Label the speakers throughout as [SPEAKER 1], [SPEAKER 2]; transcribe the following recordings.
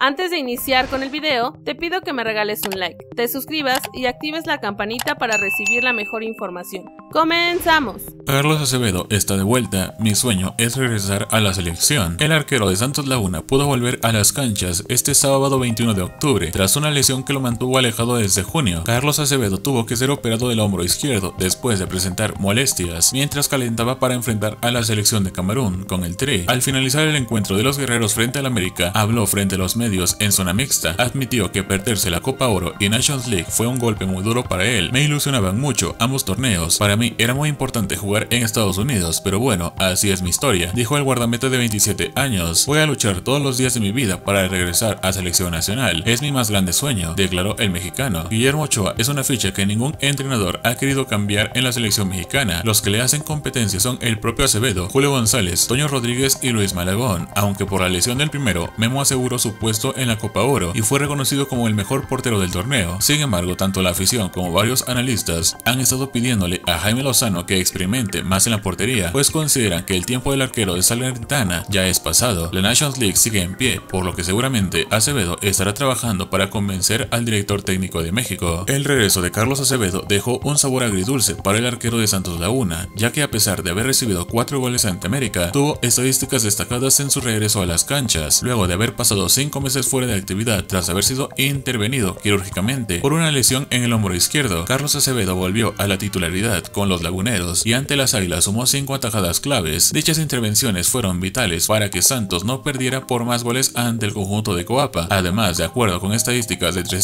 [SPEAKER 1] Antes de iniciar con el video, te pido que me regales un like, te suscribas y actives la campanita para recibir la mejor información. ¡Comenzamos!
[SPEAKER 2] Carlos Acevedo está de vuelta. Mi sueño es regresar a la selección. El arquero de Santos Laguna pudo volver a las canchas este sábado 21 de octubre, tras una lesión que lo mantuvo alejado desde junio. Carlos Acevedo tuvo que ser operado del hombro izquierdo después de presentar molestias, mientras calentaba para enfrentar a la selección de Camerún con el Tri. Al finalizar el encuentro de los guerreros frente al América, habló frente a los medios en zona mixta. Admitió que perderse la Copa Oro y Nations League fue un golpe muy duro para él. Me ilusionaban mucho ambos torneos. Para mí era muy importante jugar en Estados Unidos, pero bueno, así es mi historia, dijo el guardameta de 27 años. Voy a luchar todos los días de mi vida para regresar a selección nacional. Es mi más grande sueño, declaró el mexicano. Guillermo Ochoa es una ficha que ningún entrenador ha querido cambiar en la selección mexicana. Los que le hacen competencia son el propio Acevedo, Julio González, Toño Rodríguez y Luis Malagón, aunque por la lesión del primero, Memo aseguró su puesto en la Copa Oro y fue reconocido como el mejor portero del torneo. Sin embargo, tanto la afición como varios analistas han estado pidiéndole a Jaime Lozano que experimente más en la portería, pues consideran que el tiempo del arquero de Salernitana ya es pasado. La Nations League sigue en pie, por lo que seguramente Acevedo estará trabajando para convencer al director técnico de México. El regreso de Carlos Acevedo dejó un sabor agridulce para el arquero de Santos Laguna, ya que a pesar de haber recibido 4 goles ante América, tuvo estadísticas destacadas en su regreso a las canchas, luego de haber pasado 5 meses fuera de actividad tras haber sido intervenido quirúrgicamente por una lesión en el hombro izquierdo. Carlos Acevedo volvió a la titularidad con los laguneros y ante las Águilas sumó 5 atajadas claves. Dichas intervenciones fueron vitales para que Santos no perdiera por más goles ante el conjunto de Coapa. Además, de acuerdo con estadísticas de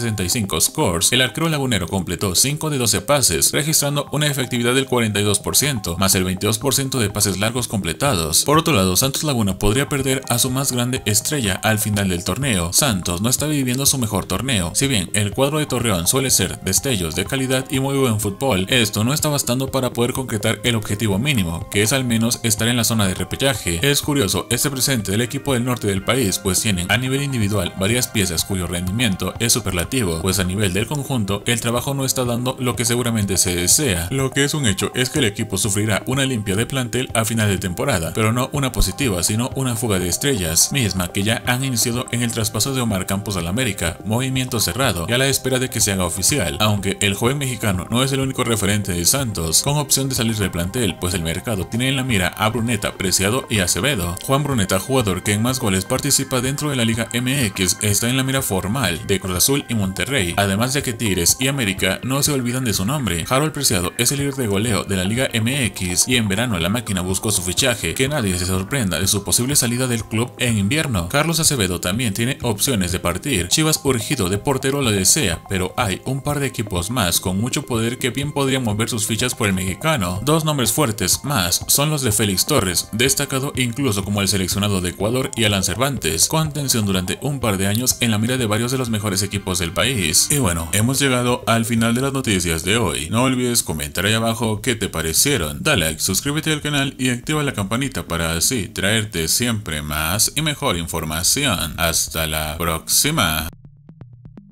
[SPEAKER 2] 365 scores, el arquero lagunero completó 5 de 12 pases, registrando una efectividad del 42%, más el 22% de pases largos completados. Por otro lado, Santos Laguna podría perder a su más grande estrella al final del torneo. Santos no está viviendo su mejor torneo. Si bien el cuadro de Torreón suele ser destellos de calidad y muy buen fútbol, esto no está bastando para poder concretar el objetivo mínimo, que es al menos estar en la zona de repechaje. Es curioso este presente del equipo del norte del país, pues tienen a nivel individual varias piezas cuyo rendimiento es superlativo, pues a nivel del conjunto el trabajo no está dando lo que seguramente se desea. Lo que es un hecho es que el equipo sufrirá una limpia de plantel a final de temporada, pero no una positiva, sino una fuga de estrellas, misma que ya han iniciado en el traspaso de Omar Campos al América, movimiento cerrado y a la espera de que se haga oficial, aunque el joven mexicano no es el único referente de Santos, con opción de salir del plantel, pues el mercado tiene en la mira a Bruneta, Preciado y Acevedo. Juan Bruneta, jugador que en más goles participa dentro de la Liga MX, está en la mira formal de Cruz Azul y Monterrey, además de que Tigres y América no se olvidan de su nombre. Harold Preciado es el líder de goleo de la Liga MX y en verano la máquina buscó su fichaje, que nadie se sorprenda de su posible salida del club en invierno. Carlos Acevedo también tiene opciones de partir. Chivas urgido de portero lo desea, pero hay un par de equipos más con mucho poder que bien podrían mover sus fichas por el mexicano. Dos nombres fuertes más son los de Félix Torres, destacado incluso como el seleccionado de Ecuador, y Alan Cervantes, con atención durante un par de años en la mira de varios de los mejores equipos del país. Y bueno, hemos llegado al final de las noticias de hoy. No olvides comentar ahí abajo qué te parecieron. Dale like, suscríbete al canal y activa la campanita para así traerte siempre más y mejor información. Hasta la próxima.